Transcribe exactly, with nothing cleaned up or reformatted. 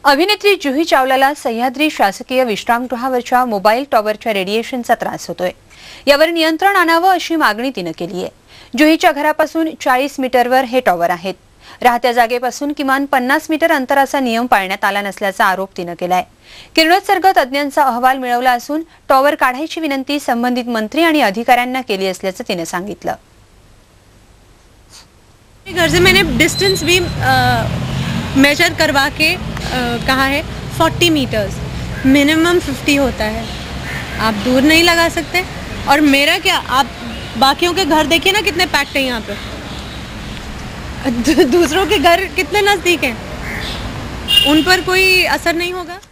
अभिनेत्री जुही चावलाला सह्याद्री शासकीय विश्रामगृहावरच्या मोबाईल टॉवरच्या रेडिएशनचा त्रास होतोय। यावर नियंत्रण आणावं अशी मागणी तिने केली आहे। जुहीच्या घरापासून चाळीस मीटरवर हे टॉवर आहेत। राहत्या जागेपासून किमान पन्नास मीटर अंतराचा नियम पाळण्यात आला नसल्याचा आरोप तिने केलाय। किरणोत्सर्ग तज्ञांचा अहवाल मिळवला असून टॉवर काढायची विनंती संबंधित मंत्री आणि अधिकाऱ्यांना केली असल्याचं तिने सांगितलं। घर से मैंने डिस्टेंस भी मेजर करवा के आ, कहा है चालीस मीटर्स मिनिमम पचास होता है, आप दूर नहीं लगा सकते। और मेरा क्या, आप बाकियों के घर देखिए ना कितने पैक्ड हैं यहाँ पे, दूसरों के घर कितने नज़दीक हैं, उन पर कोई असर नहीं होगा।